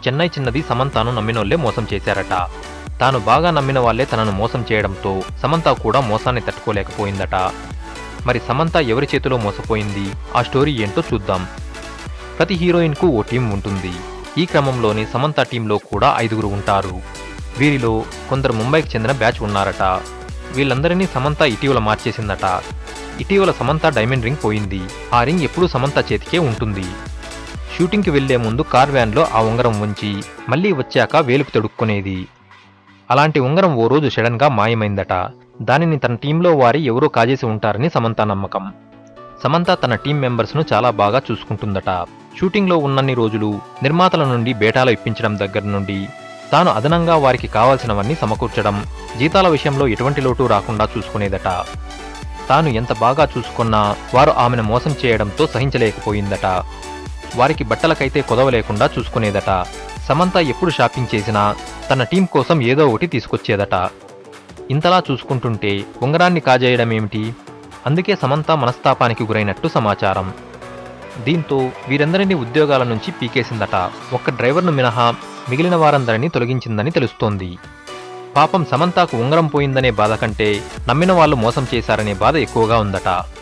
చెన్నై చిన్నది సమంతను నమ్మినోళ్లే మోసం చేశారట. తాను బాగా నమ్మిన వాళ్లే తనను మోసం చేయడంతో సమంత కూడా మోసాన్ని తట్టుకోలేకపోయిందట. మరి సమంత ఎవరి చేతిలో మోసపోయింది? ఆ స్టోరీ ఏంటో చూద్దాం. ప్రతి హీరోయిన్కు ఓ టీం ఉంటుంది. ఈ క్రమంలోనే సమంత టీంలో కూడా 5గురు ఉంటారు. వీరిలో కొందరు ముంబైకి చెందిన బ్యాచ్ ఉన్నారట. వీళ్ళందరినీ సమంత ఇటీవల మార్చేసిందట. ఇటీవల సమంత డైమండ్ రింగ్ పోయింది. ఆ రింగ్ ఎప్పుడూ సమంత చేతికే ఉంటుంది. షూటింగ్కి వెళ్లే ముందు కార్ వ్యాన్లో ఆ ఉంగరం ఉంచి మళ్లీ వచ్చాక వేలుకు తొడుక్కునేది. అలాంటి ఉంగరం ఓ రోజు సడన్గా మాయమైందట. దానిని తన టీంలో వారి ఎవరో కాజేసి ఉంటారని సమంత నమ్మకం. సమంత తన టీం మెంబర్స్ను చాలా బాగా చూసుకుంటుందట. షూటింగ్లో ఉన్నన్ని రోజులు నిర్మాతల నుండి బేటాలు ఇప్పించడం దగ్గర నుండి తాను అదనంగా వారికి కావాల్సినవన్నీ సమకూర్చడం, జీతాల విషయంలో ఎటువంటి లోటు రాకుండా చూసుకునేదట. తాను ఎంత బాగా చూసుకున్నా వారు ఆమెను మోసం చేయడంతో సహించలేకపోయిందట. వారికి బట్టలకైతే కొదవ లేకుండా చూసుకునేదట. సమంత ఎప్పుడు షాపింగ్ చేసినా తన టీం కోసం ఏదో ఒకటి తీసుకొచ్చేదట. ఇంతలా చూసుకుంటుంటే ఉంగరాన్ని కాజేయడమేమిటి? అందుకే సమంత మనస్తాపానికి గురైనట్టు సమాచారం. దీంతో వీరందరినీ ఉద్యోగాల నుంచి పీకేసిందట. ఒక్క డ్రైవర్ను మినహా మిగిలిన వారందరినీ తొలగించిందని తెలుస్తోంది. పాపం సమంతకు ఉంగరం పోయిందనే బాధ కంటే నమ్మిన వాళ్ళు మోసం చేశారనే బాధ ఎక్కువగా ఉందట.